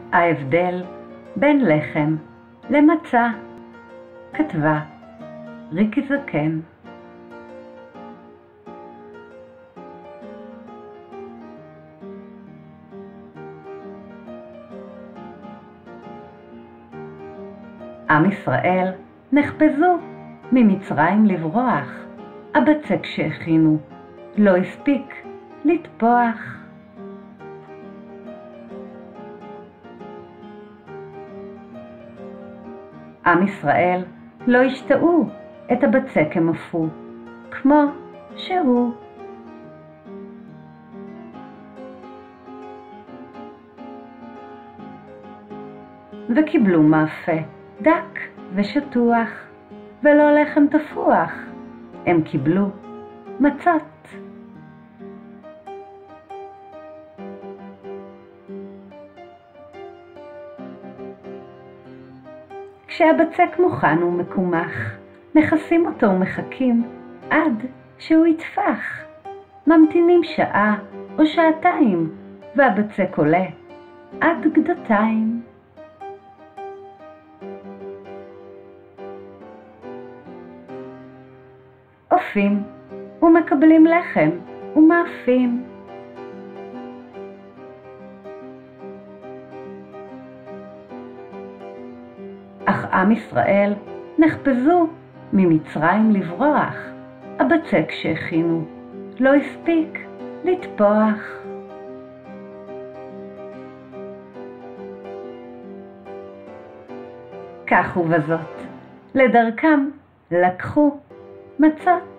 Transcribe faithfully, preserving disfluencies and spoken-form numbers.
ההבדל בין לחם למצה, כתבה ריקי זקן. עם ישראל נחפזו ממצרים לברוח, הבצק שהכינו לא הספיק לטפוח. עם ישראל לא השתאו, את הבצק הם אפו, כמו שהוא. וקיבלו מאפה דק ושטוח, ולא לחם תפוח, הם קיבלו מצות. כשהבצק מוכן ומקומח, מכסים אותו ומחכים עד שהוא יתפח. ממתינים שעה או שעתיים, והבצק עולה עד גדותיים. אופים ומקבלים לחם ומאפים. אך עם ישראל נחפזו ממצרים לברוח, הבצק שהכינו לא הספיק לטפוח. כך ובזאת לדרכם לקחו מצות.